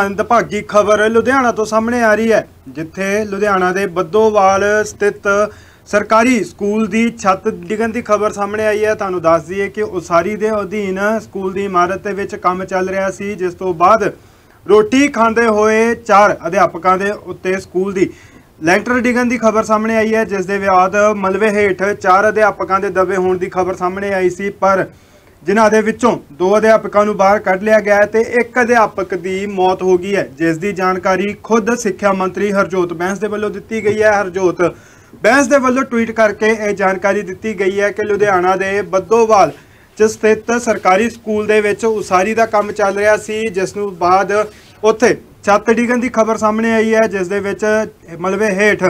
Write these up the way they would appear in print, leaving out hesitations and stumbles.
ਮੰਦਭਾਗੀ ਖਬਰ ਲੁਧਿਆਣਾ ਤੋਂ ਸਾਹਮਣੇ ਆ ਰਹੀ ਹੈ, ਜਿੱਥੇ ਲੁਧਿਆਣਾ ਦੇ ਬੱਦੋਵਾਲ ਸਥਿਤ ਸਰਕਾਰੀ ਸਕੂਲ ਦੀ ਛੱਤ ਡਿੱਗਣ ਦੀ ਖਬਰ ਸਾਹਮਣੇ ਆਈ ਹੈ। ਤੁਹਾਨੂੰ ਦੱਸ ਦਈਏ ਕਿ ਉਸਾਰੀ ਦੇ ਅਧੀਨ ਸਕੂਲ ਦੀ ਇਮਾਰਤ ਦੇ ਵਿੱਚ ਕੰਮ ਚੱਲ ਰਿਹਾ ਸੀ, ਜਿਸ ਤੋਂ ਬਾਅਦ ਰੋਟੀ ਖਾਂਦੇ ਹੋਏ 4 ਅਧਿਆਪਕਾਂ ਦੇ ਉੱਤੇ ਸਕੂਲ ਦੀ ਲੈਂਟਰ ਡਿੱਗਣ ਦੀ ਖਬਰ ਸਾਹਮਣੇ ਆਈ ਹੈ, ਜਿਸ ਦੇ ਬਾਅਦ ਮਲਬੇ ਹੇਠ 4 ਅਧਿਆਪਕਾਂ ਦੇ ਦਬੇ ਹੋਣ ਦੀ ਖਬਰ ਸਾਹਮਣੇ ਆਈ ਸੀ। ਪਰ ਜਿਨ੍ਹਾਂ ਦੇ ਵਿੱਚੋਂ 2 ਅਧਿਆਪਕਾਂ ਨੂੰ ਬਾਹਰ ਕੱਢ ਲਿਆ ਗਿਆ ਤੇ 1 ਅਧਿਆਪਕ ਦੀ ਮੌਤ ਹੋ ਗਈ ਹੈ, ਜਿਸ ਦੀ ਜਾਣਕਾਰੀ ਖੁਦ ਸਿੱਖਿਆ ਮੰਤਰੀ ਹਰਜੋਤ ਬੈਂਸ ਦੇ ਵੱਲੋਂ ਦਿੱਤੀ ਗਈ ਹੈ। ਹਰਜੋਤ ਬੈਂਸ ਦੇ ਵੱਲੋਂ ਟਵੀਟ ਕਰਕੇ ਇਹ ਜਾਣਕਾਰੀ ਦਿੱਤੀ ਗਈ ਹੈ ਕਿ ਲੁਧਿਆਣਾ ਦੇ ਬੱਦੋਵਾਲ 'ਚ ਸਥਿਤ ਸਰਕਾਰੀ ਸਕੂਲ ਦੇ ਵਿੱਚ ਉਸਾਰੀ ਦਾ ਕੰਮ ਚੱਲ ਰਿਹਾ ਸੀ, ਜਿਸ ਨੂੰ ਬਾਅਦ ਉੱਥੇ ਛੱਤ ਡਿੱਗਣ ਦੀ ਖਬਰ ਸਾਹਮਣੇ ਆਈ ਹੈ, ਜਿਸ ਦੇ ਵਿੱਚ ਮਲਬੇ ਹੇਠ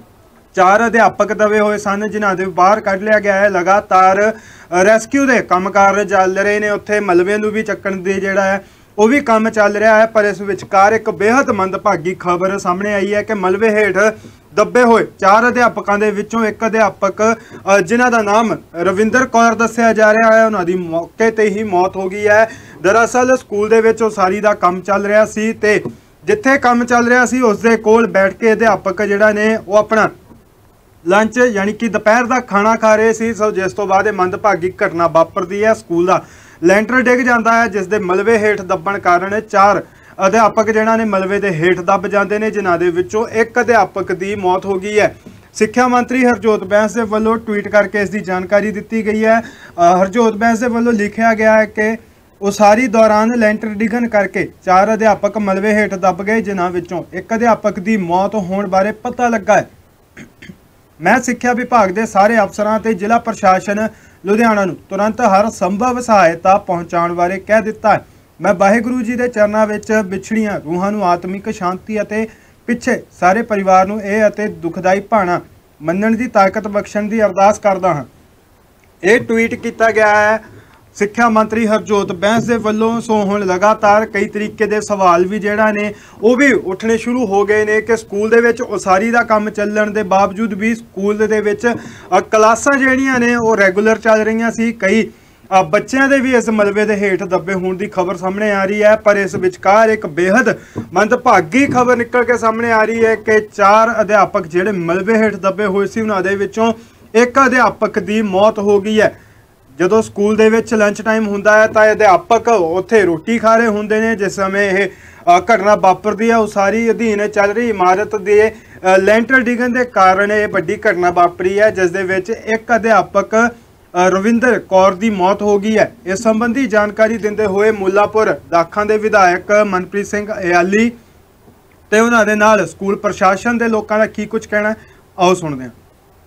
4 ਅਧਿਆਪਕ ਦਬੇ ਹੋਏ ਸਨ, ਜਿਨ੍ਹਾਂ ਦੇ ਬਾਹਰ ਕੱਢ ਲਿਆ ਗਿਆ ਹੈ। ਲਗਾਤਾਰ ਰੈਸਕਿਊ ਦੇ ਕੰਮਕਾਰ ਚੱਲ ਰਹੇ ਨੇ, ਉੱਥੇ ਮਲਬੇ ਨੂੰ ਵੀ ਚੱਕਣ ਦੀ ਜਿਹੜਾ ਹੈ ਉਹ ਵੀ ਕੰਮ ਚੱਲ ਰਿਹਾ ਹੈ। ਪਰ ਇਸ ਵਿਚਕਾਰ ਇੱਕ ਬੇहद ਮੰਦਭਾਗੀ ਖਬਰ ਸਾਹਮਣੇ ਆਈ ਹੈ ਕਿ ਮਲਬੇ ਹੇਠ ਦੱਬੇ ਹੋਏ 4 ਅਧਿਆਪਕਾਂ ਦੇ ਵਿੱਚੋਂ 1 ਅਧਿਆਪਕ ਜਿਨ੍ਹਾਂ ਦਾ ਨਾਮ ਰਵਿੰਦਰ ਕੌਰ ਦੱਸਿਆ ਜਾ ਰਿਹਾ ਹੈ, ਉਹਨਾਂ ਦੀ ਮੌਕੇ ਤੇ ਹੀ ਮੌਤ ਹੋ ਗਈ ਹੈ। ਦਰਅਸਲ ਸਕੂਲ ਦੇ ਵਿੱਚ ਉਸਾਰੀ ਦਾ ਕੰਮ ਚੱਲ ਰਿਹਾ ਸੀ ਤੇ ਜਿੱਥੇ ਕੰਮ ਚੱਲ ਰਿਹਾ ਸੀ ਉਸ ਦੇ ਕੋਲ ਬੈਠ ਕੇ ਅਧਿਆਪਕ ਜਿਹੜਾ ਨੇ ਉਹ ਆਪਣਾ ਲੰਚ यानी कि दोपहर का खाना खा रहे सी। सो जिस तो बाद मंदभागी घटना वापरती है, स्कूल का ਲੈਂਟਰ ਡਿੱਗ ਜਾਂਦਾ है, जिस दे मलबे हेठ दबण कारण 4 अध्यापक जिन्हां ने मलबे दे हेठ दब जाते हैं, जिन्हां दे विचों 1 अध्यापक की मौत हो गई है। सिक्ख्या मंत्री हरजोत बैंस के वल्लों ट्वीट करके इसकी जानकारी दी गई है। हरजोत बैंस के वल्लों लिखा गया है कि उसारी दौरान ਲੈਂਟਰ डिगन करके 4 अध्यापक मलबे हेठ दब गए, जिन्हां विचों 1 अध्यापक की मौत होने बारे पता लगा है। मैं सिक्ख्या विभाग के सारे अफसरां ते जिला प्रशासन लुधियाना नूं तुरंत हर संभव सहायता पहुँचाने बारे कह दिता है। मैं वाहिगुरू जी के चरणों में विछड़ियां रूहां नूं आत्मिक शांति अते पिछे सारे परिवार नूं इह अते दुखदाई भाणा मन्नण की ताकत बख्शण की अरदास करदा हां। यह ट्वीट किया गया है सिक्ख्या मंत्री हरजोत बैंस के वल्लों। सो हुण लगातार कई तरीके के सवाल भी जिहड़ा ने वो भी उठने शुरू हो गए ने कि स्कूल दे विच उसारी का काम चलण के बावजूद भी स्कूल दे विच क्लासां जिहड़ियां ने वो रैगूलर चल रही सी। कई बच्चों के भी इस मलबे के हेठ दबे होने की खबर सामने आ रही है। पर इस विचकार एक बेहद मंदभागी खबर निकल के सामने आ रही है कि 4 अध्यापक जिहड़े मलबे हेठ दबे हुए सी, उन्हां दे विचों 1 अध्यापक की मौत हो गई है। ਜਦੋਂ ਸਕੂਲ ਦੇ ਵਿੱਚ ਲੰਚ ਟਾਈਮ ਹੁੰਦਾ ਹੈ ਤਾਂ ਅਧਿਆਪਕ ਉੱਥੇ ਰੋਟੀ ਖਾ ਰਹੇ ਹੁੰਦੇ ਨੇ, ਜਿਸ ਸਮੇਂ ਇਹ ਘਟਨਾ ਵਾਪਰਦੀ ਹੈ। ਉਸਾਰੀ ਅਧੀਨ ਚੱਲ ਰਹੀ ਇਮਾਰਤ ਦੇ ਲੈਂਟਰ ਡਿੱਗਣ ਦੇ ਕਾਰਨ ਇਹ ਵੱਡੀ ਘਟਨਾ ਵਾਪਰੀ ਹੈ, ਜਿਸ ਦੇ ਵਿੱਚ 1 ਅਧਿਆਪਕ ਰਵਿੰਦਰ ਕੌਰ ਦੀ ਮੌਤ ਹੋ ਗਈ ਹੈ। ਇਸ ਸੰਬੰਧੀ ਜਾਣਕਾਰੀ ਦਿੰਦੇ ਹੋਏ ਮੁੱਲਾਪੁਰ ਦਾਖਾਂ ਦੇ ਵਿਧਾਇਕ ਮਨਪ੍ਰੀਤ ਸਿੰਘ ਇਆਲੀ ਤੇ ਉਹਨਾਂ ਦੇ ਨਾਲ ਸਕੂਲ ਪ੍ਰਸ਼ਾਸਨ ਦੇ ਲੋਕਾਂ ਦਾ ਕੀ ਕੁਝ ਕਹਿਣਾ, ਆਓ ਸੁਣਦੇ ਹਾਂ।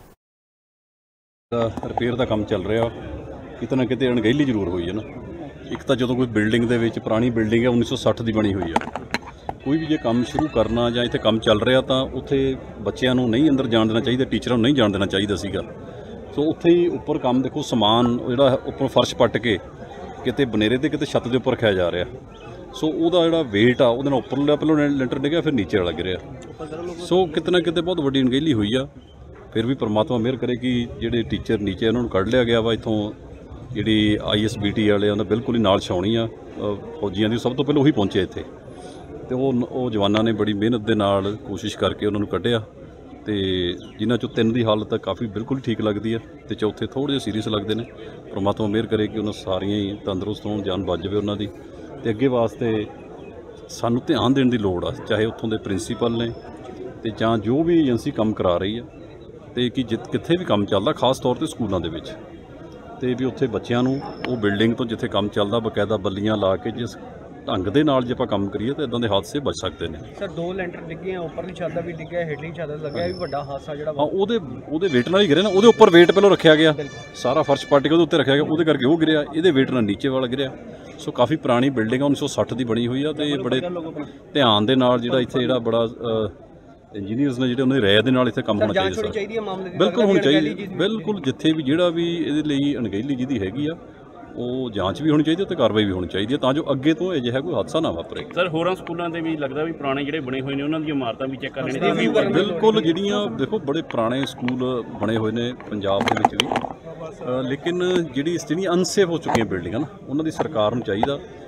ਰਿਪੇਅਰ ਦਾ ਕੰਮ ਚੱਲ ਰਿਹਾ, कितना किते अणगहली जरूर हुई है ना। एक तो जो कोई बिल्डिंग दे विच पुरानी बिल्डिंग है 1960 की बनी हुई है, कोई भी जो काम शुरू करना या इत्थे काम चल रहा तो उत्थे बच्चों को नहीं अंदर जान देना चाहिए, टीचरों नहीं जान देना चाहिए सीगा। सो उत्थे ही उपर काम देखो समान जिहड़ा उपर फर्श पट के किते बनेरे ते किते छत के उपर रखाया जा रहा। सो उहदा जिहड़ा वेट आ उहदे नाल उपरला पहलों लेंटर डिग्या फिर नीचे वाला गिरिया। सो कितना किते बहुत वड्डी अणगहली हुई आ। फिर भी परमात्मा मेहर करे कि जिहड़े टीचर नीचे उन्होंने कढ़ लिया गया वा इत्थों जी ISBT वाले बिल्कुल ही नाल छाउणी आ फौजियां दी सब तो पहले उही पहुंचे इत्थे ते वो जवानों ने बड़ी मेहनत दे नाल कोशिश करके उन्होंने कढ़िया ते जिन्हां चों 3 दी हालत काफ़ी बिल्कुल ठीक लगती है ते चौथे थोड़े जिहे सीरीयस लगते हैं। परमात्मा मेहर करे कि उन्होंने सारियां ही तंदरुस्त होण, जान बच जाए उन्हों की ते अगे वास्ते सानूं ध्यान देने की लोड़ आ, चाहे उत्थों के प्रिंसीपल ने ते जां जो भी एजेंसी काम करा रही है ते कि कित्थे भी काम चलदा खास तौर पर स्कूलों के विच ਤੇ ਵੀ ਉੱਥੇ ਬੱਚਿਆਂ ਨੂੰ ਉਹ ਬਿਲਡਿੰਗ ਤੋਂ ਜਿੱਥੇ ਕੰਮ ਚੱਲਦਾ ਬਕਾਇਦਾ ਬੱਲੀਆਂ ਲਾ ਕੇ ਜਿਸ ਢੰਗ ਦੇ ਨਾਲ ਜੇ ਆਪਾਂ ਕੰਮ ਕਰੀਏ ਤਾਂ ਇਦਾਂ ਦੇ ਹਾਦਸੇ ਬਚ ਸਕਦੇ ਨੇ। ਸਰ 2 ਲੈਂਟਰ ਡਿੱਗੇ ਆ, ਉੱਪਰਲੀ ਛੱਤ ਦਾ ਵੀ ਡਿੱਗਿਆ, ਹੇਠਲੀ ਛੱਤ ਦਾ ਲੱਗਿਆ, ਵੀ ਵੱਡਾ ਹਾਦਸਾ ਜਿਹੜਾ ਉਹਦੇ ਵੇਟ ਨਾਲ ਹੀ ਗਿਰਿਆ ਨਾ। ਉਹਦੇ ਉੱਪਰ ਵੇਟ ਪਹਿਲਾਂ ਰੱਖਿਆ ਗਿਆ, ਸਾਰਾ ਫਰਸ਼ ਪੱਟ ਕੇ ਉਹਦੇ ਉੱਤੇ ਰੱਖਿਆ ਗਿਆ, ਉਹਦੇ ਕਰਕੇ ਉਹ ਗਿਰਿਆ, ਇਹਦੇ ਵੇਟ ਨਾਲ ਨੀਚੇ ਵਾਲਾ ਗਿਰਿਆ। ਸੋ ਕਾਫੀ ਪੁਰਾਣੀ ਬਿਲਡਿੰਗ ਆ, 1960 ਦੀ ਬਣੀ ਹੋਈ ਆ ਤੇ ਬੜੇ ਧਿਆਨ ਦੇ ਨਾਲ ਜਿਹੜਾ ਇੱਥੇ ਜਿਹੜਾ ਬੜਾ इंजीनियर्स ने जो उन्होंने राय के नाल इत्थे काम होना चाहिए। बिल्कुल होनी चाहिए, बिल्कुल जिथे भी जिहड़ा भी इहदे अणगहली जिहदी हैगी आ वो जांच भी होनी चाहिए तो कार्रवाई भी होनी चाहिए तां जो अगे तो अजिहा कोई हादसा ना वापरे। सर होरां स्कूलों के भी लगता भी पुराने जिहड़े बने हुए ने उन्हां दी इमारतां भी चेक करने चाहिए। बिल्कुल जिहड़ियां देखो बड़े पुराने स्कूल बने हुए ने पंजाब दे विच भी, लेकिन जिहड़ियां अनसेफ हो चुकी बिल्डिंगां ना उन्हां दी सरकार नूं चाहिए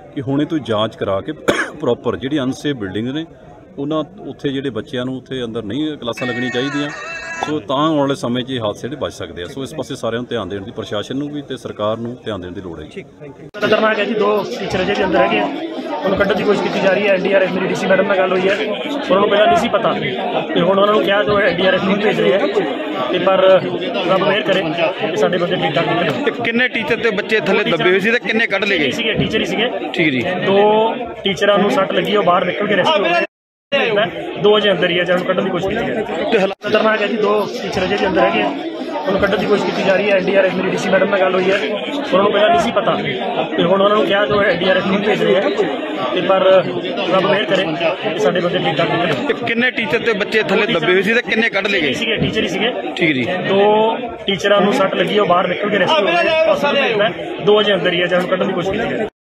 ਕਿ ਹੁਣੇ ਤੋਂ ਜਾਂਚ ਕਰਾ ਕੇ ਪ੍ਰੋਪਰ ਜਿਹੜੀ ਅਨਸੇਫ ਬਿਲਡਿੰਗ ਨੇ ਉਹਨਾਂ ਉੱਥੇ ਜਿਹੜੇ ਬੱਚਿਆਂ ਨੂੰ ਉੱਥੇ ਅੰਦਰ ਨਹੀਂ ਕਲਾਸਾਂ ਲੱਗਣੀਆਂ ਚਾਹੀਦੀਆਂ। ਸੋ ਤਾਂ ਆਉਣ ਵਾਲੇ ਸਮੇਂ 'ਚ ਇਹ ਹਾਦਸੇ ਜਿਹੜੇ ਬਚ ਸਕਦੇ ਆ। ਸੋ ਇਸ ਪਾਸੇ ਸਾਰਿਆਂ ਨੂੰ ਧਿਆਨ ਦੇਣ ਦੀ, ਪ੍ਰਸ਼ਾਸਨ ਨੂੰ ਵੀ ਤੇ ਸਰਕਾਰ ਨੂੰ ਧਿਆਨ ਦੇਣ ਦੀ ਲੋੜ ਹੈ। ਖਤਰਨਾਕ ਹੈ ਜੀ। 2 ਟੀਚਰ ਜਿਹੜੇ ਅੰਦਰ ਹੈਗੇ ਉਹਨੂੰ ਕੱਢਣ ਦੀ ਕੋਸ਼ਿਸ਼ ਕੀਤੀ ਜਾ ਰਹੀ ਹੈ। ਐਨਡੀਆਰਐਫ ਮੇਰੀ ਡੀਸੀ ਮੈਡਮ ਨਾਲ ਗੱਲ ਹੋਈ ਹੈ, ਉਹਨਾਂ ਨੂੰ ਪਹਿਲਾਂ ਨਹੀਂ ਸੀ ਪਤਾ ਤੇ ਹੁਣ ਉਹਨਾਂ ਨੂੰ ਕਿਹਾ ਜੋ ਐਨਡੀਆਰਐਫ ਨੂੰ ਭੇਜ ਰਹੇ ਹੈ ਤੇ ਪਰ ਰੱਬ ਮਿਹਰ ਕਰੇ ਕਿ ਸਾਡੇ ਬੰਦੇ ਠੀਕ ਠਾਕ ਨਿਕਲੇ। ਕਿੰਨੇ ਟੀਚਰ ਤੇ ਬੱਚੇ ਥੱਲੇ ਦੱਬੇ ਹੋਏ ਸੀ ਤੇ ਕਿੰਨੇ ਕੱਢ ਲਏ ਗਏ ਸੀਗੇ? ਟੀਚਰ ਹੀ ਸੀਗੇ। ਠੀਕ ਜੀ। 2 ਟੀਚਰਾਂ ਨੂੰ ਸੱਟ ਲੱਗੀ, ਉਹ ਬਾਹਰ ਨਿਕਲ ਕੇ ਰੈਸਕਿਊ ਹੋ ਗਏ। 2 ਵਜੇ ਅੰਦਰ ਹੀ ਹੈ ਜਿਹਨੂੰ ਕੱਢਣ ਦੀ ਕੋਸ਼ਿਸ਼ ਕੀਤੀ ਜਾ ਰਹੀ ਹੈ। ਖਤਰਨਾਕ ਹੈ ਜੀ। 2 ਟੀਚਰ ਜਿਹੜੇ ਅੰਦਰ ਹੈਗੇ ਉਹਨੂੰ ਕੱਢਣ ਦੀ ਕੋਸ਼ਿਸ਼ ਕੀਤੀ ਜਾ ਰਹੀ ਹੈ। ਐਨਡੀਆਰਐਫ ਮੇਰੀ ਡੀਸੀ ਮੈਡਮ ਨਾਲ ਗੱਲ ਹੋਈ ਹੈ, ਉਹਨਾਂ ਨੂੰ ਪਹਿਲਾਂ ਨਹੀਂ ਸੀ ਪਤਾ ਤੇ ਹੁਣ ਉਹਨਾਂ ਨੂੰ ਕਿਹਾ ਜੋ ਐਨਡੀਆਰਐਫ ਨੂੰ ਭੇਜ ਰਹੇ ਹੈ ਤੇ ਪਰ ਰੱਬ ਮਿਹਰ ਕਰੇ ਕਿ ਸਾਡੇ ਬੰਦੇ ਠੀਕ ਠਾਕ ਨਿਕਲੇ। ਕਿੰਨੇ ਟੀਚਰ ਤੇ ਬੱਚੇ ਥੱਲੇ ਦੱਬੇ ਹੋਏ ਸੀ ਤੇ ਕਿੰਨੇ ਕੱਢ ਲਏ ਗਏ ਸੀਗੇ? ਟੀਚਰ ਹੀ ਸੀਗੇ। ਠੀਕ ਜੀ। 2 ਟੀਚਰਾਂ ਨੂੰ ਸੱਟ ਲੱਗੀ, ਉਹ ਬਾਹਰ ਨਿਕਲ ਕੇ ਰੈਸਕਿਊ ਹੋ ਗਏ। 2 ਵਜੇ ਅੰਦਰ ਹੀ ਹੈ ਜਿਹਨੂੰ ਕੱਢਣ ਦੀ ਕੋਸ਼ਿਸ਼ ਕੀਤੀ ਜਾ ਰਹੀ ਹੈ।